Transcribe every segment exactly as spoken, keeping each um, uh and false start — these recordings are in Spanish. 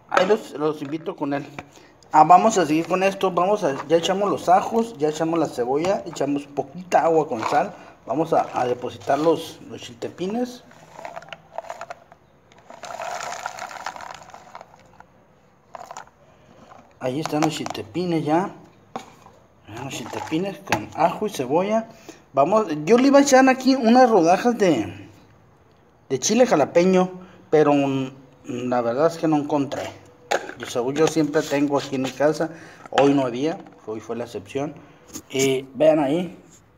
ahí los, los invito con él. Ah, vamos a seguir con esto. Vamos a, ya echamos los ajos, ya echamos la cebolla, echamos poquita agua con sal. Vamos a, a depositar los, los chiltepines. Ahí están los chiltepines ya. Los chiltepines con ajo y cebolla. Vamos, yo le iba a echar aquí unas rodajas de, de chile jalapeño, pero la verdad es que no encontré. Yo, según yo siempre tengo aquí en mi casa. Hoy no había, hoy fue la excepción. Y vean ahí.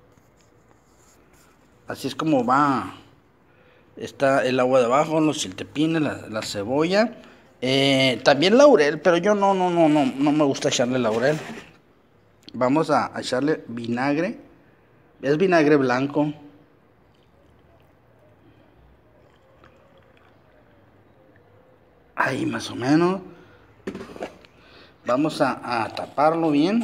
Así es como va. Está el agua de abajo, los chiltepines, la, la cebolla. Eh, también laurel, pero yo no, no, no, no, no me gusta echarle laurel. Vamos a, a echarle vinagre. Es vinagre blanco. Ahí más o menos. Vamos a, a taparlo bien.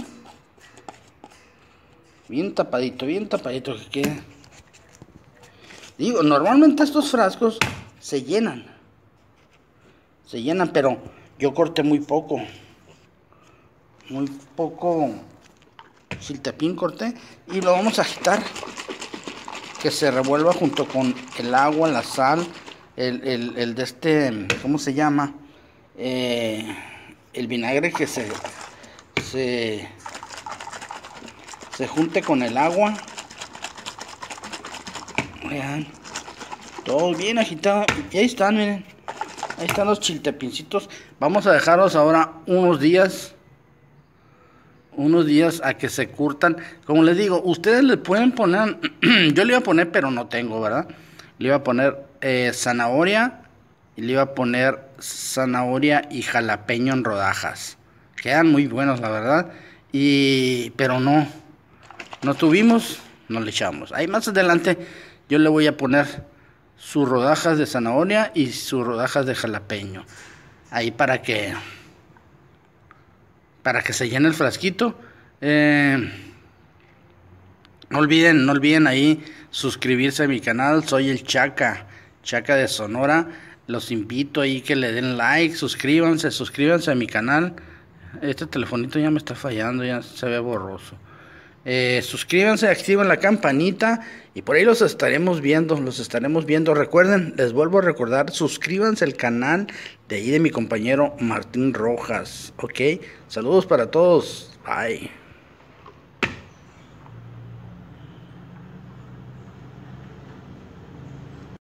Bien tapadito, bien tapadito que quede. Digo, normalmente estos frascos se llenan. Se llenan, pero yo corté muy poco. Muy poco chiltepín corté. Y lo vamos a agitar. Que se revuelva junto con el agua, la sal. El, el, el de este, ¿cómo se llama? Eh, el vinagre que se, se, se junte con el agua. Vean. Todo bien agitado. Y ahí están, miren. Ahí están los chiltepincitos. Vamos a dejarlos ahora unos días. Unos días a que se curtan. Como les digo, ustedes le pueden poner. Yo le iba a poner, pero no tengo, ¿verdad? Le iba a poner eh, zanahoria. Y le iba a poner zanahoria y jalapeño en rodajas. Quedan muy buenos, la verdad. Y pero no. No tuvimos. No le echamos. Ahí más adelante yo le voy a poner sus rodajas de zanahoria y sus rodajas de jalapeño. Ahí para que para que se llene el frasquito. Eh, no olviden, no olviden ahí suscribirse a mi canal. Soy el Chaca, Chaca de Sonora. Los invito ahí que le den like, suscríbanse, suscríbanse a mi canal. Este telefonito ya me está fallando, ya se ve borroso. Eh, suscríbanse, activen la campanita y por ahí los estaremos viendo, los estaremos viendo. Recuerden, les vuelvo a recordar, suscríbanse al canal de ahí de mi compañero Martín Rojas, ok. Saludos para todos, bye.